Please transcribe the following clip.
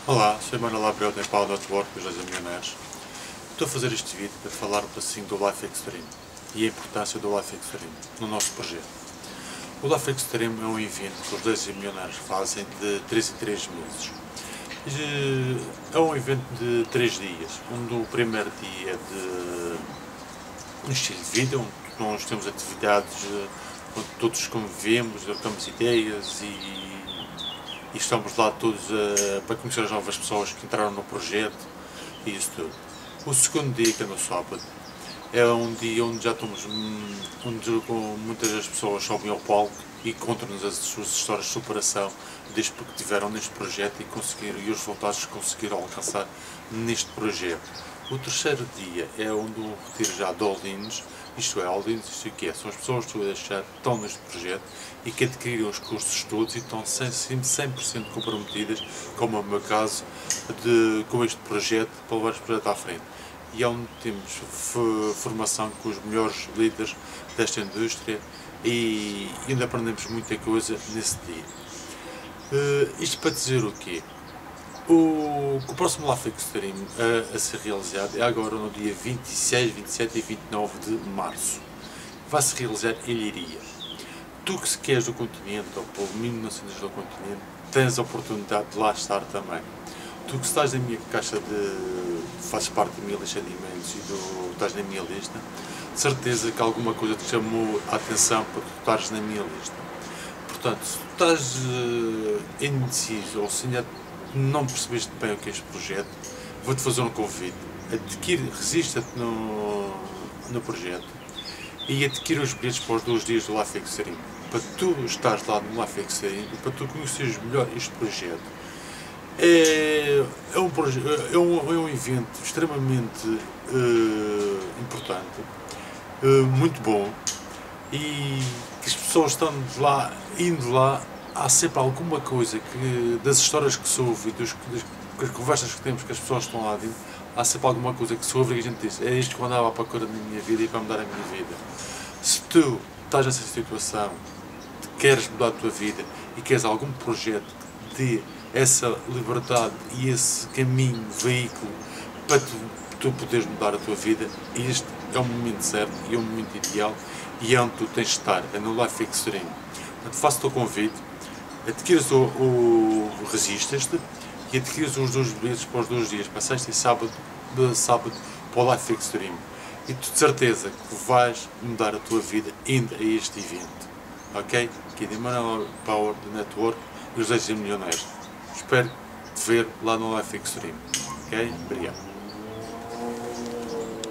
Olá, sou Manuel Abreu da Power Network dos 2 milionários. Estou a fazer este vídeo para falar um pouquinho do Life Extreme e a importância do Life Extreme no nosso projeto. O Life Extreme é um evento que os 2 milionários fazem de 3 em 3 meses. É um evento de 3 dias, onde o primeiro dia é de um estilo de vida, onde nós temos atividades onde todos convivemos, trocamos ideias e estamos lá todos para conhecer as novas pessoas que entraram no projeto e isso tudo. O segundo dia, que é no sábado, é um dia onde já estamos, onde muitas das pessoas sobem ao palco e contam-nos as suas histórias de superação desde que tiveram neste projeto e os resultados que conseguiram alcançar neste projeto. O terceiro dia é onde o retiro já de all-ins, isto é, all-ins, isto que é, são as pessoas que já estão neste projeto e que adquiriram os cursos todos e estão 100% comprometidas, como é o meu caso, com este projeto, para levar este projeto à frente. E é onde temos formação com os melhores líderes desta indústria e ainda aprendemos muita coisa nesse dia. Isto para dizer o quê? O próximo Life Extreme a ser realizado é agora no dia 26, 27 e 29 de março. Vai-se realizar em Leiria. Tu que se queres do continente, ou pelo mínimo não sentes do continente, tens a oportunidade de lá estar também. Tu que estás na minha caixa fazes parte da minha lista de e-mails e estás na minha lista, de certeza que alguma coisa te chamou a atenção para tu estares na minha lista. Portanto, se tu estás indeciso ou se ainda não percebeste bem o que é este projeto, vou-te fazer um convite. Resista-te no projeto e adquire os bilhetes para os 2 dias do Life Extreme, para tu estares lá no Life Extreme e para tu conheceres melhor este projeto. É um evento extremamente importante, muito bom, e que as pessoas estão lá, indo lá, há sempre alguma coisa que, das histórias que se ouve e das conversas que temos que as pessoas estão lá dentro, há sempre alguma coisa que se ouve e a gente diz: é isto que eu andava à procura na minha vida e para mudar a minha vida. Se tu estás nessa situação, queres mudar a tua vida e queres algum projeto que dê essa liberdade e esse caminho, veículo para tu poderes mudar a tua vida, este é o momento certo e é o momento ideal e é onde tu tens de estar, é no Life Extreme. Portanto, faço-te o convite, adquiras resistas-te e adquiras os 2 bilhetes para os 2 dias, para sexta e sábado para o Life Extreme. E tu de certeza que vais mudar a tua vida indo a este evento. Ok? Aqui de Manuel Power Network e os 2 milionários. Espero te ver lá no Life Extreme. Ok? Obrigado.